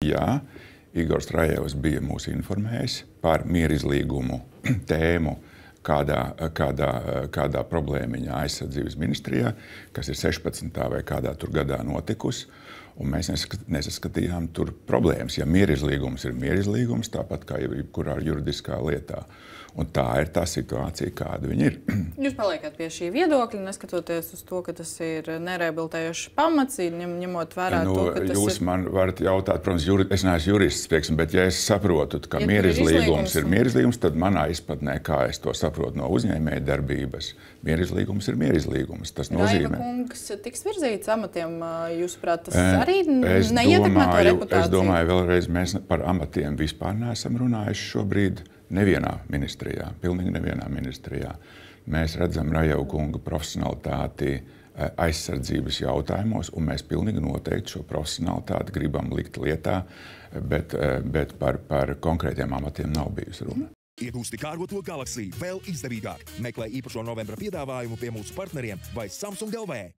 jā, Igors Rajevs bija mūs informējis par mierizlīgumu tēmu, kādā problēmiņā aizsardzības ministrijā, kas ir 16. vai kādā tur gadā notikusi, un mēs nesaskatījām tur problēmas. Ja mierizlīgums ir mierizlīgums, tāpat kā jebkurā juridiskā lietā. Un tā ir tā situācija, kāda viņa ir. Jūs paliekat pie šī viedokļa, neskatoties uz to, ka tas ir nerehabilitējošs pamats, ņemot vērā to, ka tas jūs man varat jautāt, protams, es neesmu jurists, bet ja es saprotu, ka mierizlīgums ir mierizlīgums, tad manā izpratnē, kā es to saprotu no uzņēmēja darbības, mierizlīgums ir mierizlīgums. Tas nozīmē. Raiva kungs tiks virzīts amatiem, jūsuprāt, tas arī neietekmē to reputāciju? Es domāju, vēlreiz mēs par amatiem vispār neesam runājuši šobrīd. Nevienā ministrijā, pilnīgi nevienā ministrijā. Mēs redzam Rajeva kunga profesionalitāti aizsardzības jautājumos, un mēs pilnīgi noteikti šo profesionalitāti gribam likt lietā, bet par konkrētiem amatiem nav bijusi runa. Iegūsti kārgoto Galaxy vēl izdevīgāk. Meklē īpašo novembra piedāvājumu pie mūsu partneriem vai Samsung LV.